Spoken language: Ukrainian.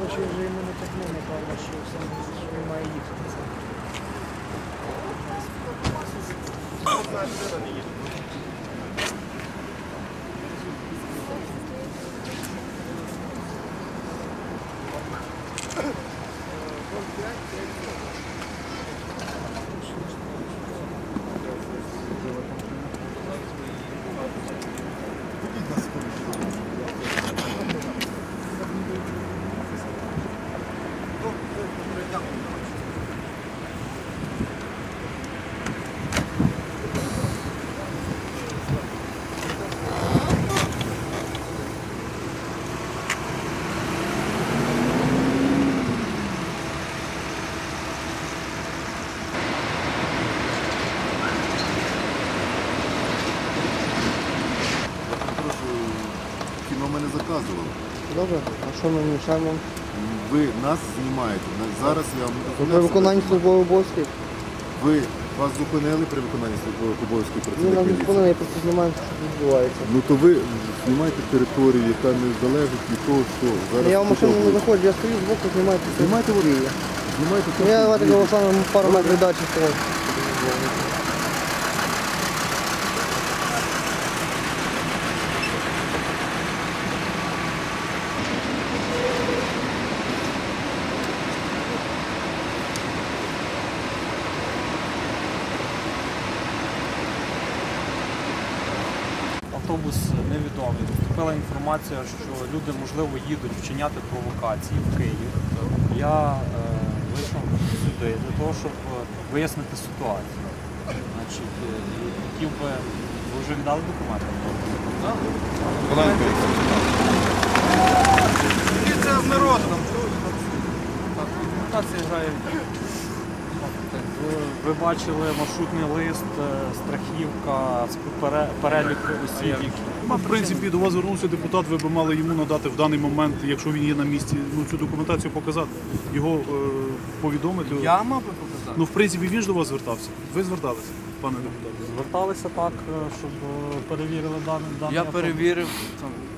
коротше, вже йому не тягне, напевно, що він має їхати. Кіно мене заказували. Добре, а що ми мішаємо? Ви нас знімаєте. Зараз я вам При виконанні службових обов'язків? Вас зупинили при виконанні службових обов'язків Ні, працівники нас не міліції? зупинили, я просто знімаю, що тут відбувається. Ну то ви знімаєте територію, яка не залежить від того, що зараз... Я в машину не заходжу, я стою збоку, знімаю тут. Знімайте водія. Знімайте те, Я що давайте їде. голосами пару метрів далі стою. Автобус невідомий. Поступила інформація, що люди, можливо, їдуть вчиняти провокації в Київ. Я вийшов сюди для того, щоб вияснити ситуацію. Значить, хотів би... Ви вже віддали документи? Так. Поліція з народом. Документація грає. Ви бачили маршрутний лист, страхівка, перелік осіб, які... В принципі, до вас звернувся депутат, ви б мали йому надати в даний момент, якщо він є на місці, цю документацію показати, його повідомити. Я мав би показати? Ну, в принципі, він ж до вас звертався. Ви зверталися, пане депутат? Зверталися так, щоб перевірили даний Я автобус? перевірив,